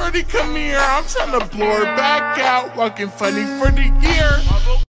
shorty, come here. I'm tryna blow her back out. Walking funny for the year.